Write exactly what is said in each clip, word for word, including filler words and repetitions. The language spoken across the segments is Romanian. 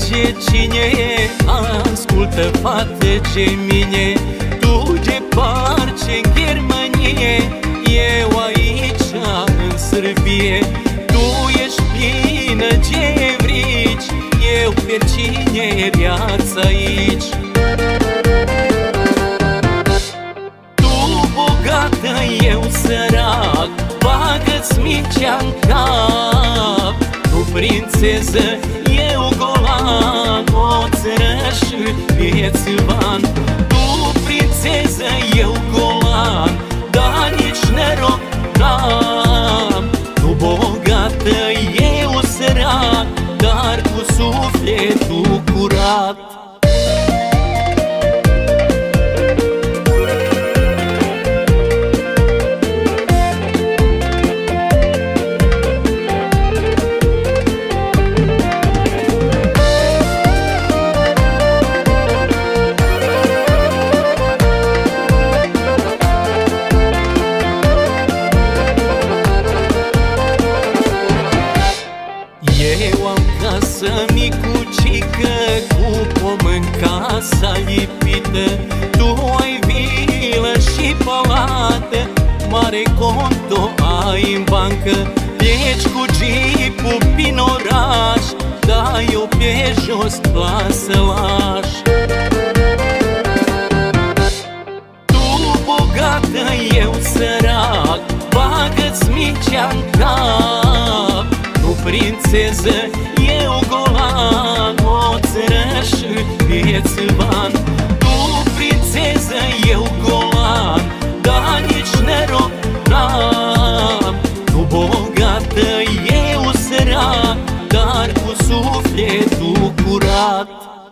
alege cine ascultă, fată ce mine. Tu departe în Germanie, eu aici în Sârbie. Tu ești plină de evrici, eu pe cine viața aici. Tu bogată, eu sărac, bagă-ți micea-n cap. Tu prințeză, eu golan, o țără și viețuvan. Tu prințeză, eu golan, dar nici noroc n-am. Tu bogată, eu sărac, dar cu sufletul curat. Eu am casă micucică, cu pom în casa lipită. Tu ai vilă și palată, mare conto ai în bancă. Pleci cu jeepul prin oraș, dar eu pe jos lasă laș. Tu bogată, eu sărac, bagă-ți micea-n cap. Tu prințeză, eu golan, o țără și viețuvan. Tu prințeză, eu golan, dar nici noroc n-am. Tu bogată, eu sărac, dar cu sufletul curat.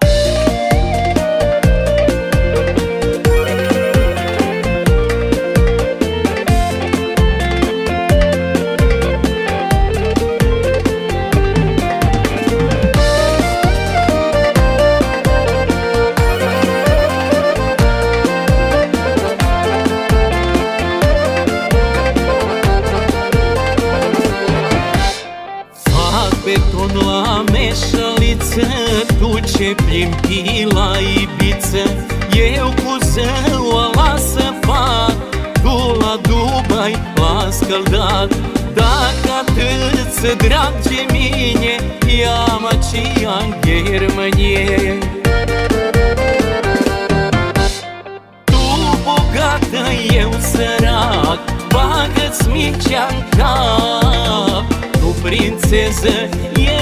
Beton la meșaliță, tu ce plimbi la Ibiță. Eu cu zăua la să fac, tu la Dubai la scăldat. Dacă atât-ți drag de mine, ia-mă aceea-n Germanie. Tu bogată, eu sărac, bagă-ți micea-n cap. Tu prințeză,